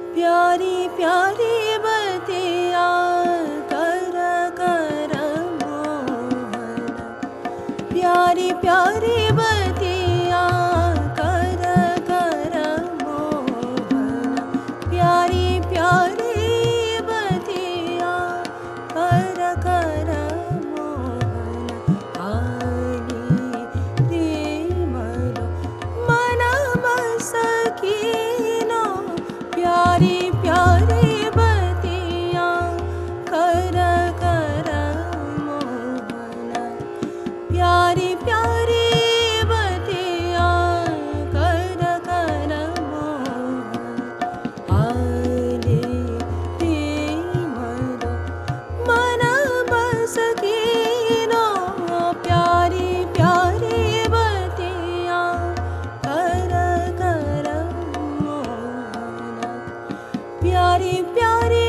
प्यारी प्यारी बतिया कर कर मोहन, प्यारी प्यारी बतिया कर कर मोहन, प्यारी प्यारी बतिया कर कर मोहन। आली रे मरो मन मसकीनो, प्यारी प्यारी बतिया कर कर मोहन, प्यारी प्यारी बतिया कर कर मोहन। आले रे मरो मन मसकीनो, प्यारी प्यारी बतिया कर कर मोहन, प्यारी प्यारी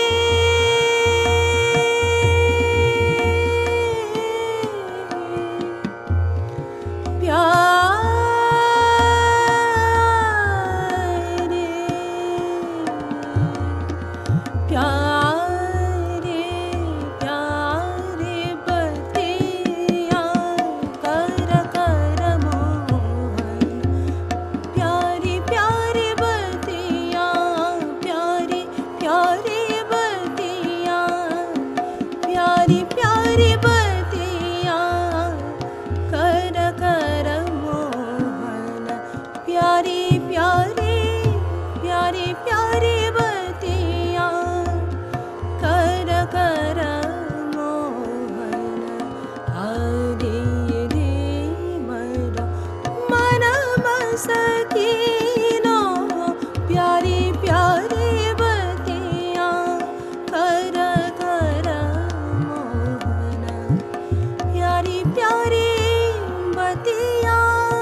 प्यारे प्यारे बतिया कर कर मोहन, प्यारी प्यारी बतिया प्यारी प्यारी बतिया, प्यारी प्यारी बतिया कर कर मोहन, प्यारी प्यारी प्यारी प्यारी बतिया कर कर मोहन। आले रे मरो मन मसकीनो, प्यारी प्यारी बतिया कर कर मोहन, प्यारी प्यारी बतिया।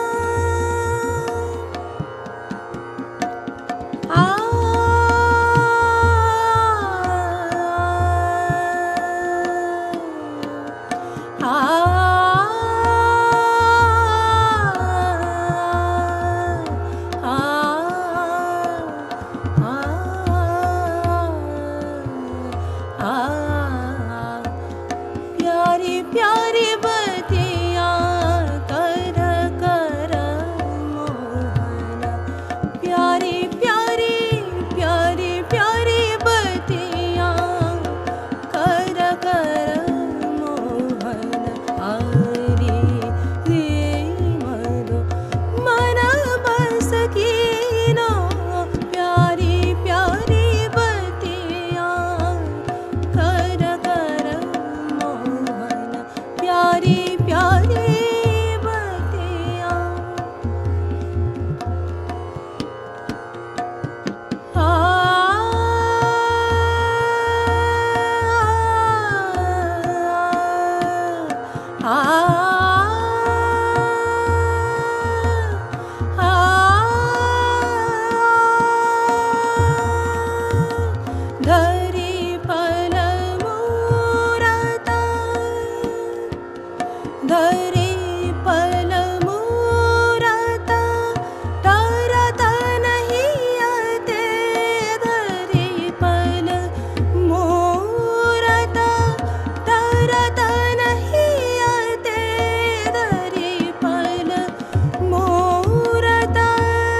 प्यारी प्यारी बतिया कर कर मोहन, प्यारी प्यारी प्यारी प्यारी बतिया कर कर मोहन। आले रे मरो मन मसकीनो, प्यारी प्यारी बतिया कर कर मोहन, प्यारी प्यारी बतिया। धरी पल मूरता, धरी पल मूरता तरत नहीं आते, धरी पल मूरता तरत नहीं आते, धरी पल मूरता।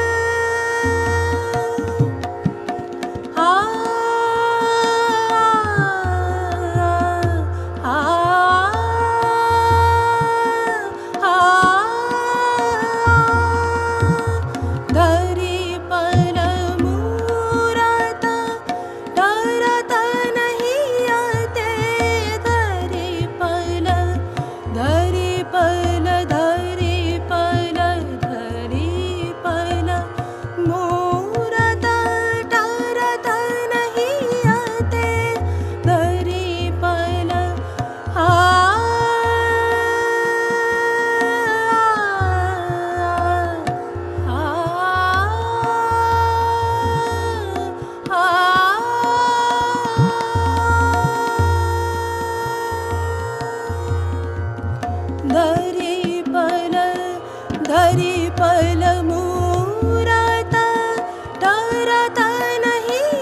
धरी पल मूरता तरत नहीं आते, धरी पल धरी पल धरी पल धरी पल मूरता तरत नहीं आते, धरी पल धरी पल मूरता तरत नहीं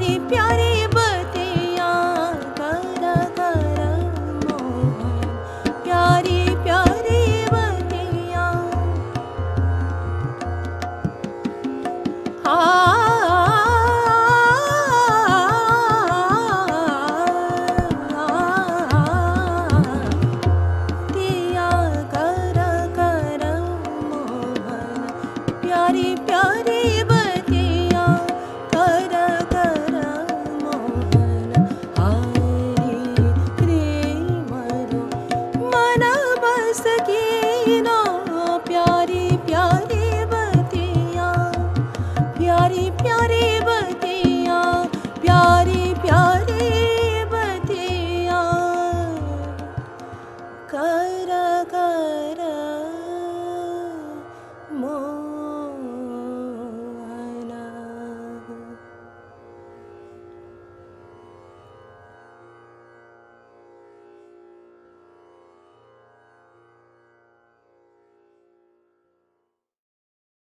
प्यारी प्यारी